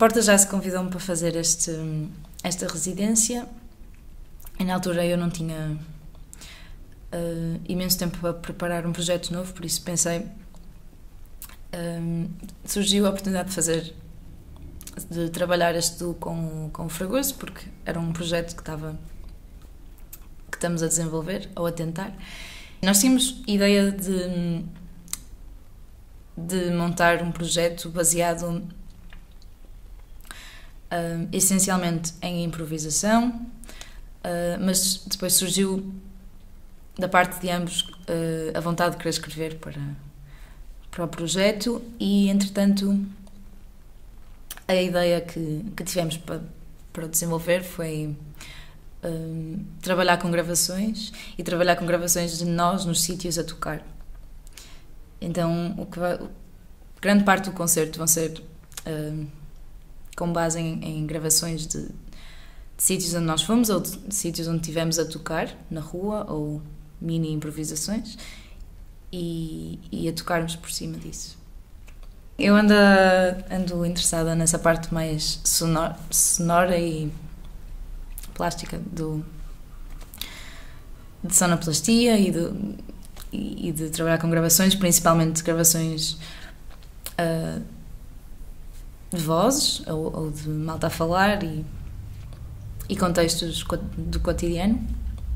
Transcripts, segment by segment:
Porta já se convidou-me para fazer esta residência e na altura eu não tinha imenso tempo para preparar um projeto novo, por isso pensei, surgiu a oportunidade de trabalhar este duo com o Fragoso, porque era um projeto que estamos a desenvolver ou a tentar. Nós tínhamos ideia de montar um projeto baseado essencialmente em improvisação, mas depois surgiu da parte de ambos a vontade de querer escrever para o projeto e, entretanto, a ideia que tivemos para desenvolver foi trabalhar com gravações de nós nos sítios a tocar. Então, grande parte do concerto vão ser com base em gravações de sítios onde nós fomos ou de sítios onde estivemos a tocar, na rua, ou mini improvisações, e a tocarmos por cima disso. Eu ando interessada nessa parte mais sonora e plástica de sonoplastia e de trabalhar com gravações, principalmente gravações de vozes ou de malta a falar e contextos do cotidiano.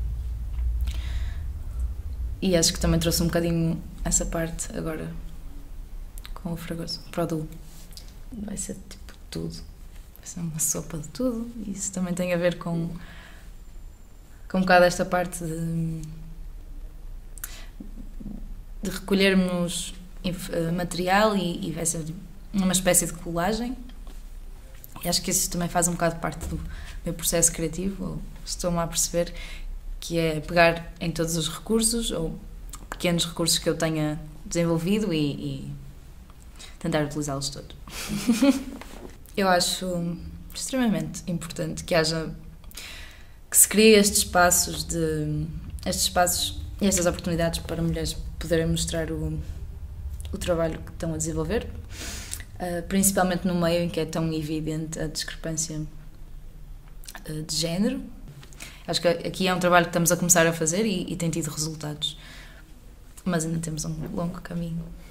E acho que também trouxe um bocadinho essa parte agora com o Fragoso, para o duo. Vai ser tipo tudo, vai ser uma sopa de tudo, e isso também tem a ver com um bocado esta parte de recolhermos material e vai ser uma espécie de colagem, e acho que isso também faz um bocado parte do meu processo criativo, ou estou-me a perceber, que é pegar em todos os recursos ou pequenos recursos que eu tenha desenvolvido e tentar utilizá-los todos. Eu acho extremamente importante que se criem estes espaços e estas oportunidades para mulheres poderem mostrar o trabalho que estão a desenvolver, principalmente no meio em que é tão evidente a discrepância de género. Acho que aqui é um trabalho que estamos a começar a fazer e tem tido resultados, mas ainda temos um longo caminho.